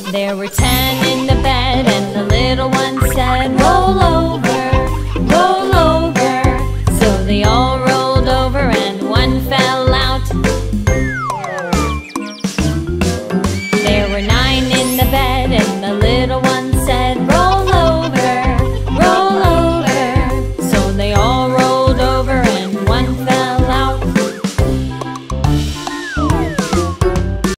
There were 10 in the bed, and the little one said, roll over, roll